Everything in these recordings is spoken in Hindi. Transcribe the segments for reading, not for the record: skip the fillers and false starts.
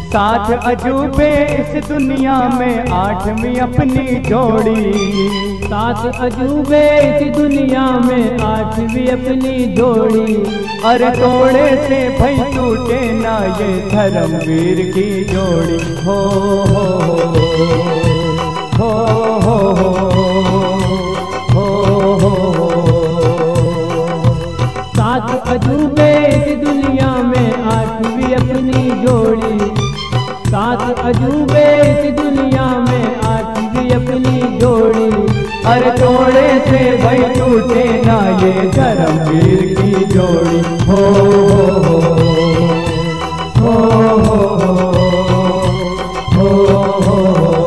सात अजूबे इस दुनिया में आठवीं अपनी जोड़ी। सात अजूबे इस दुनिया में आठवीं अपनी जोड़ी। अरे तोड़े से भाई टूटे ना ये धर्मवीर की जोड़ी। हो हो हो हो हो हो। सात अजूबे इस दुनिया में आठवीं अपनी जोड़ी। सात अजूबे इस दुनिया में आठवीं अपनी जोड़ी। अरे तोड़े से भाई टूटे ना ये धर्मवीर की जोड़ी। हो हो हो हो हो हो।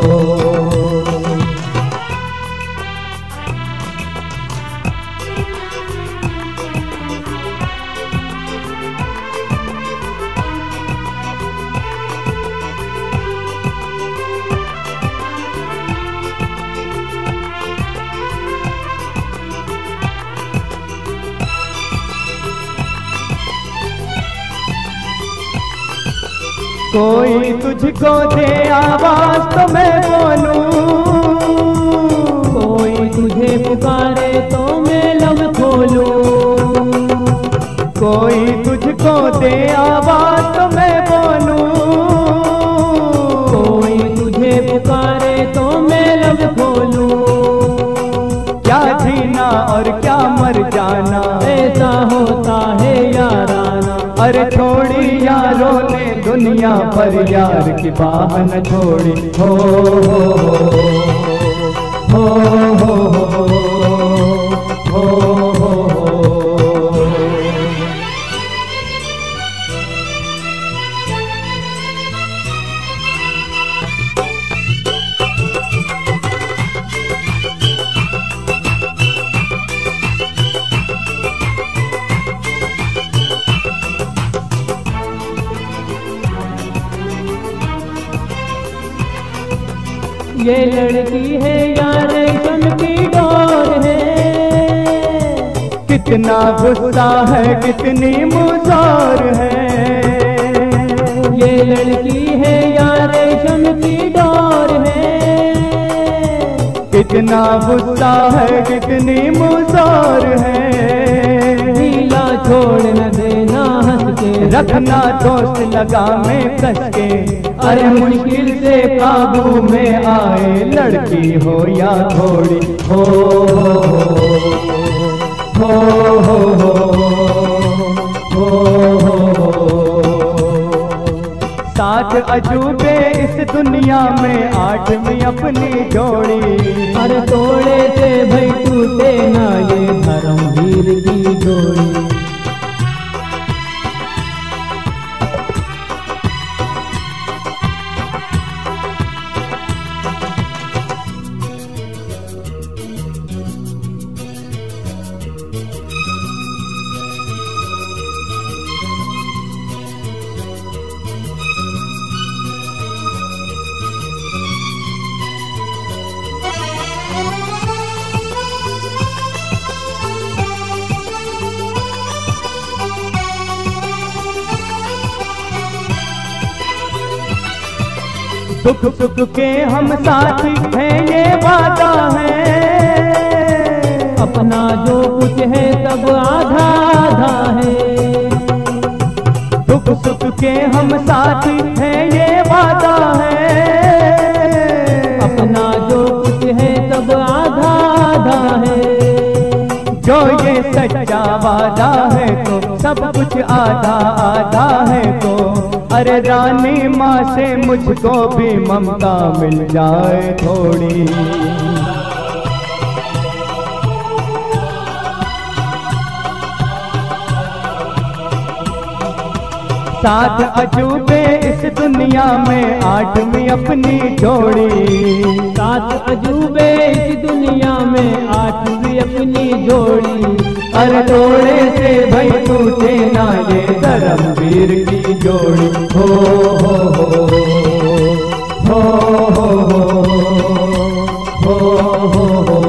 कोई तुझको दे आवाज तो मैं बोलूं। कोई तुझे पुकारे तो मैं लब खोलूं। कोई तुझको दे आवाज तो मैं बोलूं। कोई तुझे पुकारे तो मैं लब खोलूं। क्या जीना और क्या मर जाना ऐसा होता है याराना। अरे छोड़ी यारों ने दुनिया पर यार की बाह न छोड़ी। हो हो हो हो हो हो हो। ये लड़की है यार रेशम की डोर है। कितना गुस्सा है कितनी मुज़ार है। ये लड़की है यार रेशम की डोर है। कितना गुस्सा है कितनी मुज़ार है। ढीला छोड़ न देना हंस के। रखना दोस्त लगा में कस के। अरे मुश्किल से काबू में आए लड़की हो या घोड़ी। हो हो हो हो हो। सात अजूबे इस दुनिया में आठवीं अपनी जोड़ी। अरे तोड़े से भाई टूटे ना ये धर्मवीर की जोड़ी। सुख सुख के हम साथी हैं ये वादा है। अपना जो कुछ है सब आधा आधा है। सुख सुख के हम साथी हैं ये वादा है। अपना जो कुछ है सब आधा आधा है। जो ये सच्चा वादा है तो सब कुछ आधा आधा है। तो अरे रानी माँ से मुझको भी ममता मिल जाए थोड़ी। सात अजूबे इस दुनिया में आठवीं अपनी जोड़ी। सात अजूबे इस दुनिया में आठवीं अपनी जोड़ी। अरे तोड़े से भाई टूटे ना ये धर्मवीर की जोड़ी। हो हो हो हो हो हो हो।